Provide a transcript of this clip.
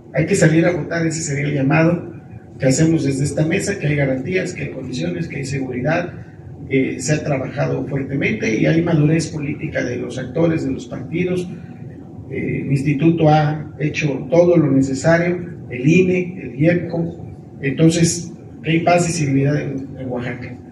Hay que salir a votar, ese sería el llamado que hacemos desde esta mesa, que hay garantías, que hay condiciones, que hay seguridad, se ha trabajado fuertemente y hay madurez política de los actores, de los partidos. El instituto ha hecho todo lo necesario, el INE, el IEPCO, entonces hay paz y seguridad en Oaxaca.